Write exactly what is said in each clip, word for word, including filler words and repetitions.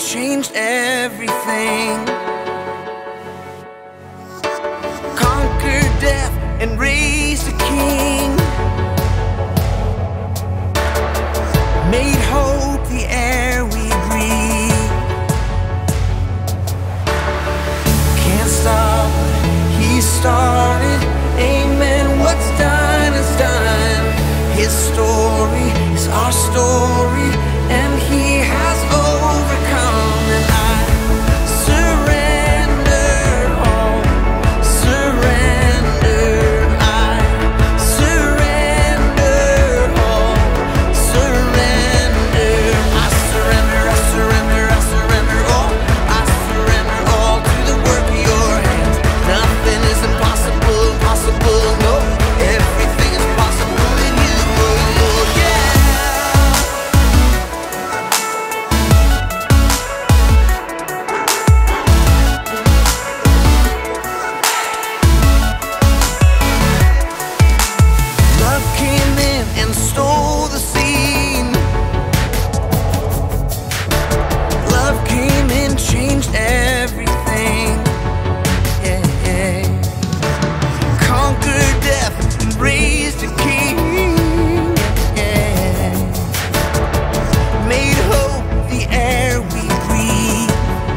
changed everything. Conquered death and raised a king. Made hope the air we breathe. Can't stop what he started. Amen, what's done is done. His story is our story, and he has overcome. And I surrender all, surrender. I surrender all, surrender. I surrender, I surrender, I surrender all. I surrender all to the work of your hands. Nothing is impossible, impossible, no. Everything is possible in you, oh, yeah. Love came in and stole the scene. Love came in, changed everything. Yeah, yeah. Conquered death and raised a king. Yeah. Made hope the air we breathe.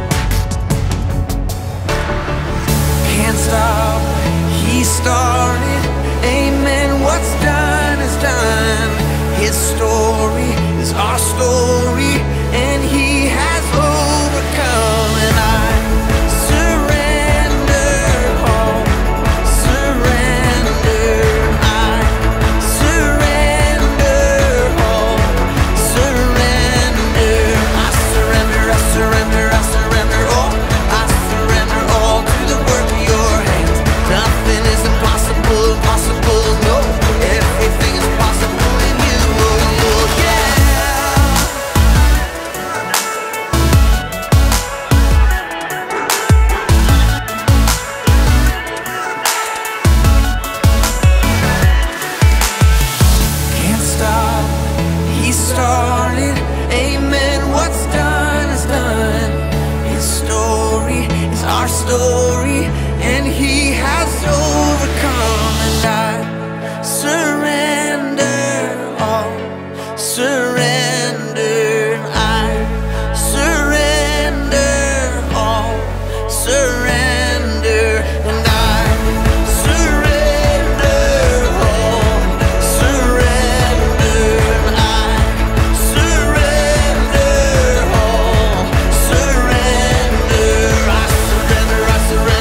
Can't stop what he started. Amen, what's done is done. His story is our story, and he has overcome. And I surrender all, surrender. I surrender all, surrender. I surrender, I surrender, I surrender all. I surrender all to the work of your hands. Nothing is impossible, impossible, no. Everything is possible in you, oh, yeah. Can't stop, he started. Amen, what's done is done. His story is our story, and he has overcome. And I surrender all, surrender. I surrender all, surrender. And I surrender all, surrender. I surrender all, surrender. I surrender, I surrender.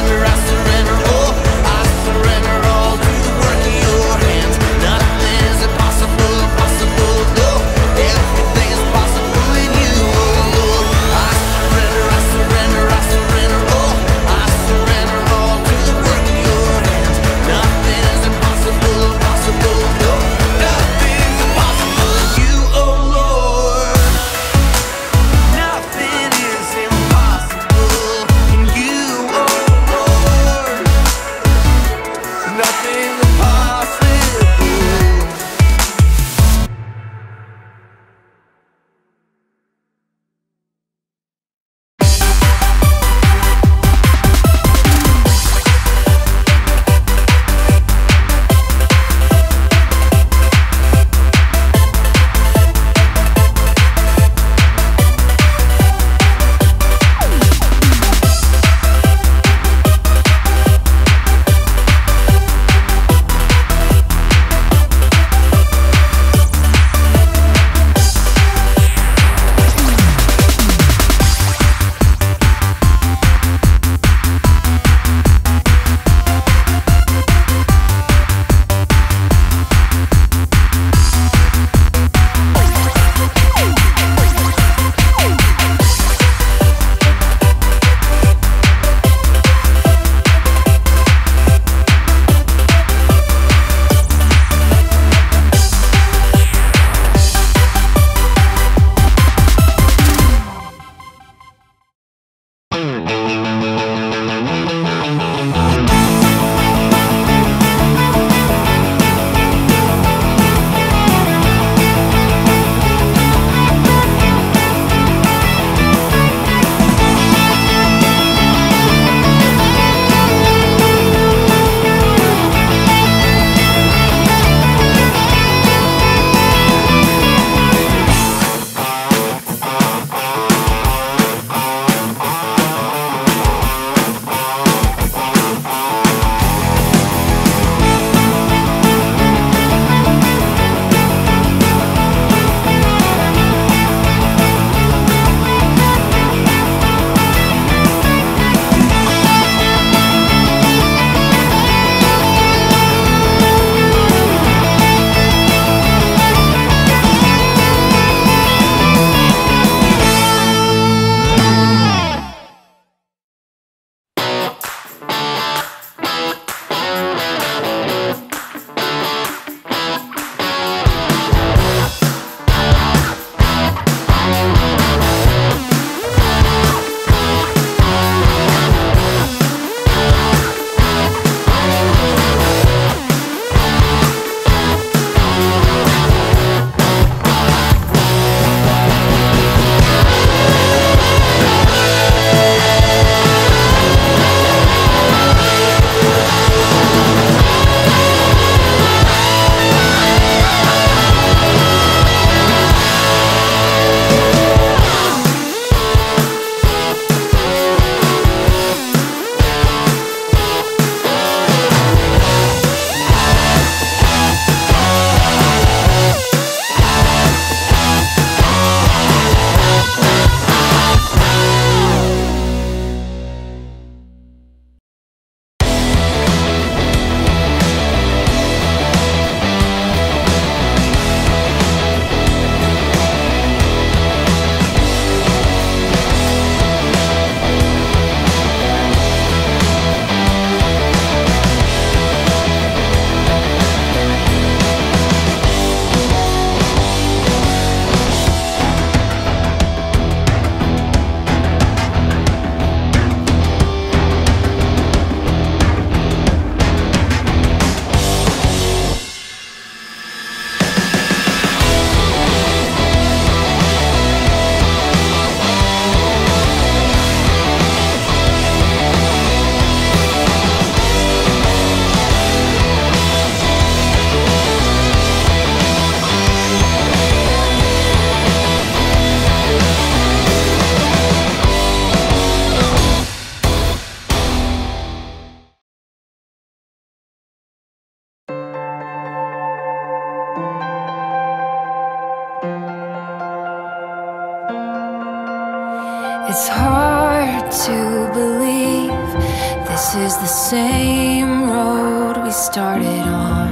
It's hard to believe this is the same road we started on.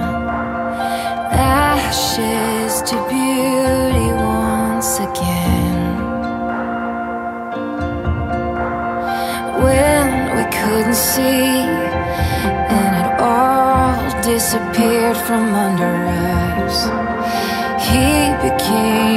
Ashes to beauty once again. When we couldn't see and it all disappeared from under us, He became